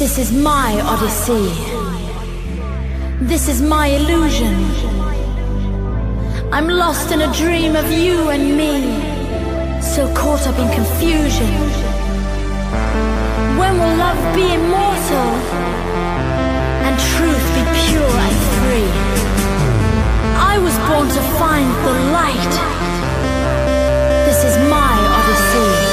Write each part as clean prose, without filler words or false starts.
This is my odyssey. This is my illusion. I'm lost in a dream of you and me, so caught up in confusion. When will love be immortal and truth be pure and free? I was born to find the light. This is my odyssey.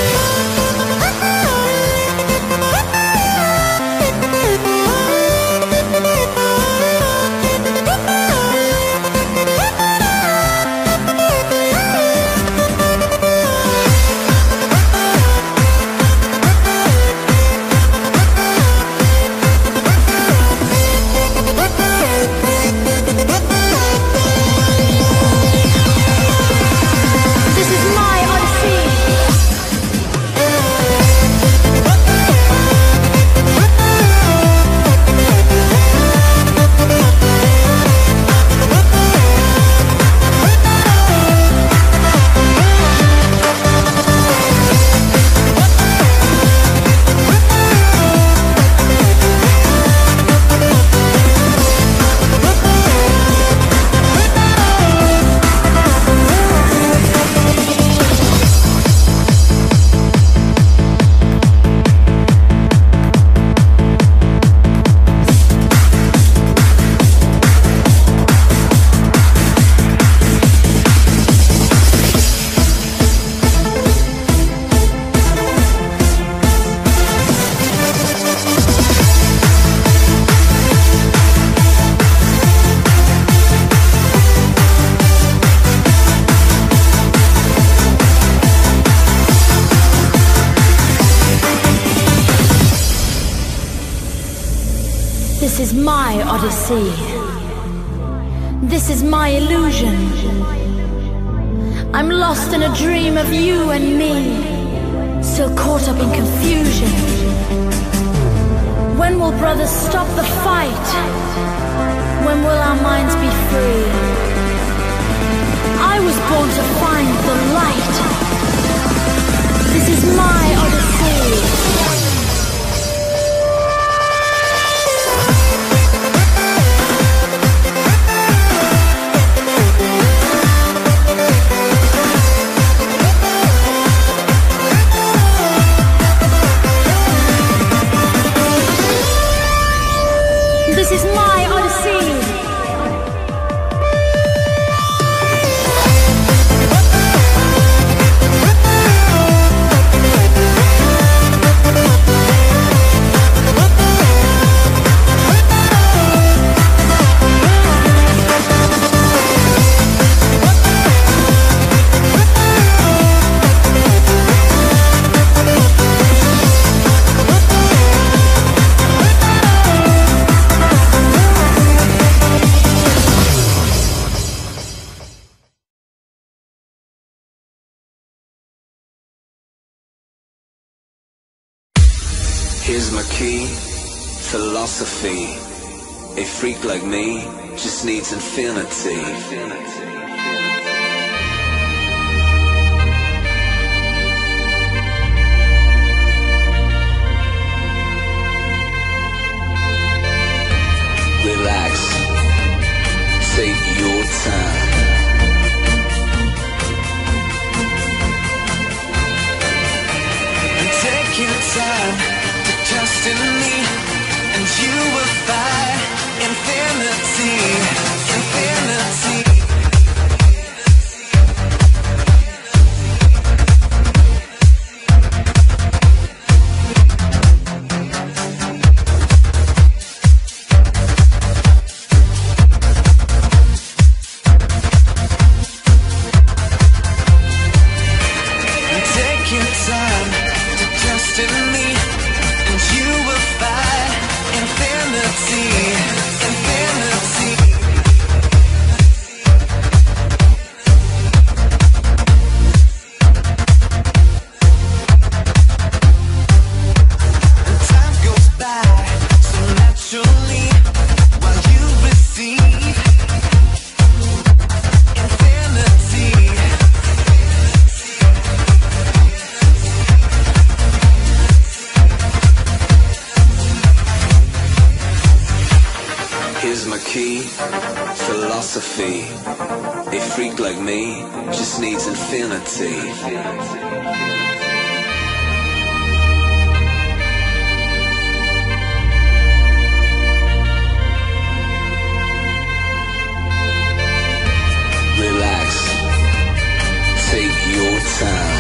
This is my odyssey. This is my illusion. I'm lost in a dream of you and me, so caught up in confusion. When will brothers stop the fight? When will our minds be free? I was born to find the light. This is my odyssey. This is my odyssey. Here's my key, philosophy. A freak like me just needs infinity. Relax, take your time. And take your time. Trust in me, and you will find infinity, infinity. And take your time to trust in me. You will find infinity, infinity. And time goes by so naturally while you receive infinity. philosophy. A freak like me just needs infinity. Relax, take your time.